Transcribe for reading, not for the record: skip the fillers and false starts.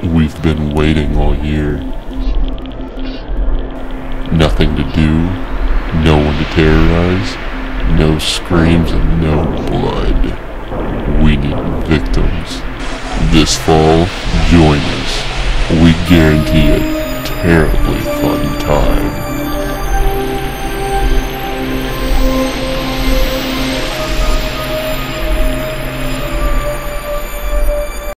We've been waiting all year. Nothing to do, no one to terrorize, no screams and no blood. We need victims. This fall, join us. We guarantee a terribly fun time.